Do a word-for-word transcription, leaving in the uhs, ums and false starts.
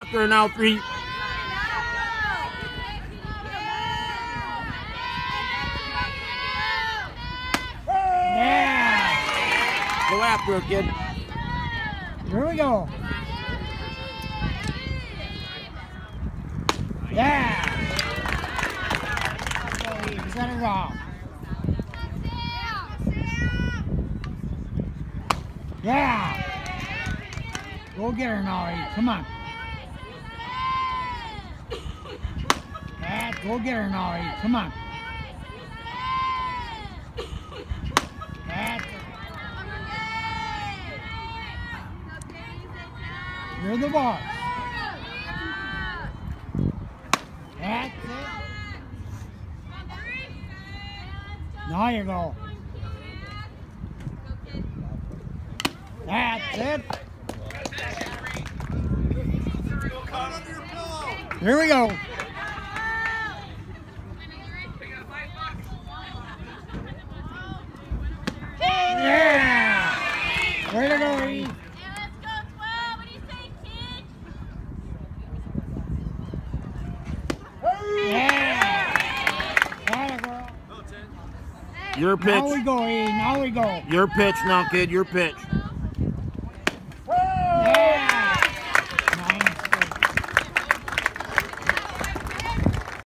after now, three. Yeah! Go after it, kid. Here we go. Yeah! Set it off. Yeah! Go get her now, Eve. Come on. Yeah, go get her now, Eve. Come on. That's it. You're the boss. That's it. Now you go. That's it. Here we go. Yeah! Way to go, Eve. Let's go, twelve. What do you say, kid? Yeah! Way to go. Your pitch. Now we go, Eve. Now we go. Your pitch now, kid. Your pitch.